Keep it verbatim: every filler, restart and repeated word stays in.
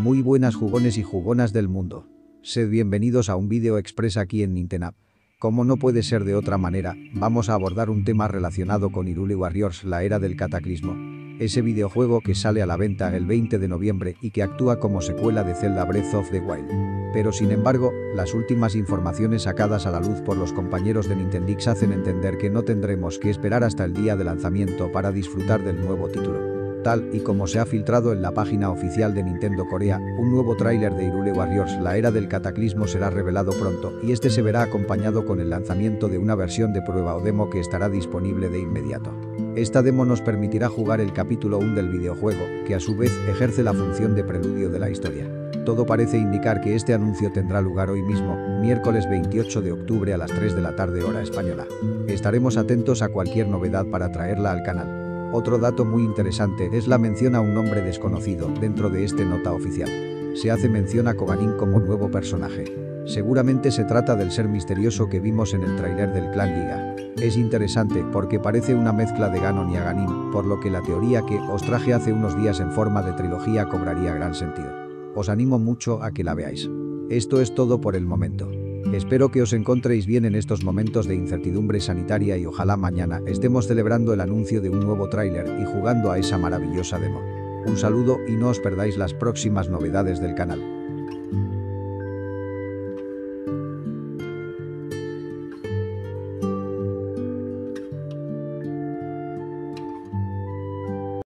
Muy buenas jugones y jugonas del mundo. Sed bienvenidos a un vídeo express aquí en Nintenap. Como no puede ser de otra manera, vamos a abordar un tema relacionado con Hyrule Warriors, la era del cataclismo. Ese videojuego que sale a la venta el veinte de noviembre y que actúa como secuela de Zelda Breath of the Wild. Pero sin embargo, las últimas informaciones sacadas a la luz por los compañeros de Nintendix hacen entender que no tendremos que esperar hasta el día de lanzamiento para disfrutar del nuevo título. Tal y como se ha filtrado en la página oficial de Nintendo Corea, un nuevo tráiler de Hyrule Warriors, la era del cataclismo, será revelado pronto y este se verá acompañado con el lanzamiento de una versión de prueba o demo que estará disponible de inmediato. Esta demo nos permitirá jugar el capítulo uno del videojuego, que a su vez ejerce la función de preludio de la historia. Todo parece indicar que este anuncio tendrá lugar hoy mismo, miércoles veintiocho de octubre a las tres de la tarde hora española. Estaremos atentos a cualquier novedad para traerla al canal. Otro dato muy interesante es la mención a un nombre desconocido dentro de este nota oficial. Se hace mención a Koganin como nuevo personaje. Seguramente se trata del ser misterioso que vimos en el tráiler del clan Yiga. Es interesante porque parece una mezcla de Ganon y Aganim, por lo que la teoría que os traje hace unos días en forma de trilogía cobraría gran sentido. Os animo mucho a que la veáis. Esto es todo por el momento. Espero que os encontréis bien en estos momentos de incertidumbre sanitaria y ojalá mañana estemos celebrando el anuncio de un nuevo tráiler y jugando a esa maravillosa demo. Un saludo y no os perdáis las próximas novedades del canal.